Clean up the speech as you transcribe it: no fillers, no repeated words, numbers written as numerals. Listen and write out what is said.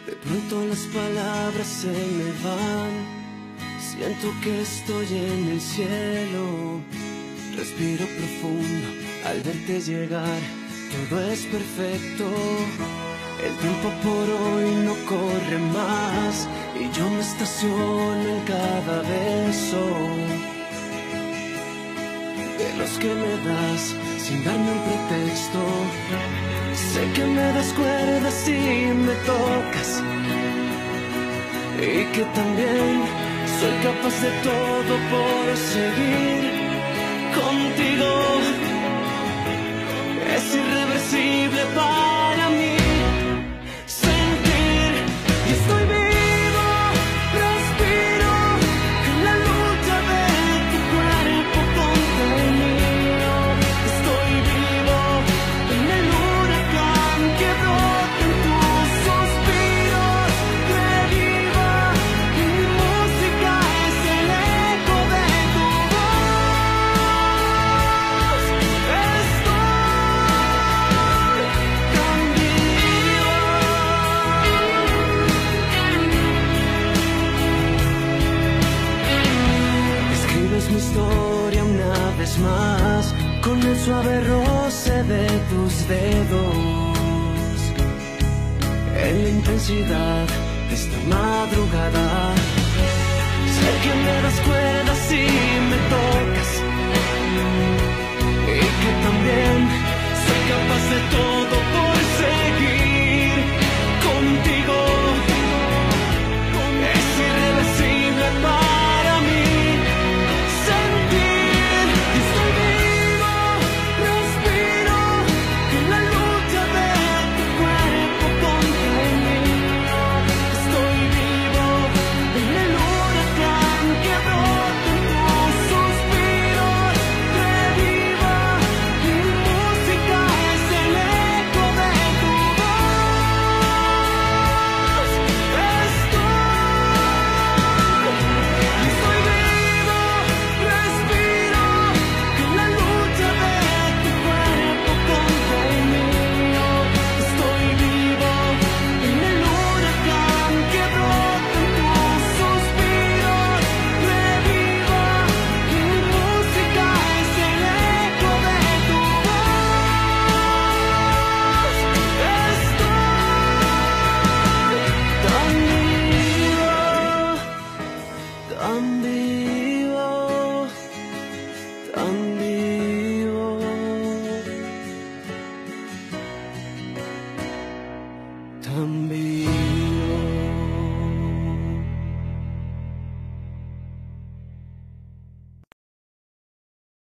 De pronto las palabras se me van, siento que estoy en el cielo. Respiro profundo al verte llegar, todo es perfecto. El tiempo por hoy no corre más y yo me estaciono en cada beso de los que me das sin darme un pretexto. Sé que me das cuerdas y me tocas, y que también soy capaz de todo por seguir contigo. Es irreversible para mí sentir que estoy vivo, respiro en la lucha de tu cuerpo contra el mío. Estoy vivo en el huracán que brota en tus suspiros. Reviva y mi música es el eco de tu voz. Escribes mi historia una vez más con el suave roce de tus dedos en la intensidad de esta madrugada. Sé que me das cuerdas y me tocas, y que también soy capaz de todo por seguir contigo. Es irreversible para mí sentir que estoy vivo, respiro en la lucha de tu cuerpo contra el mío. Estoy vivo en el huracán que brota en tus suspiros. Reviva y mi música es el eco de tu voz. Estoy vivo, respiro en la lucha de tu cuerpo contra el mío. Estoy vivo en el huracán que brota en tus suspiros. Reviva y mi música es el eco de tu voz. Estoy tan vivo, tan vivo, tan vivo, tan vivo.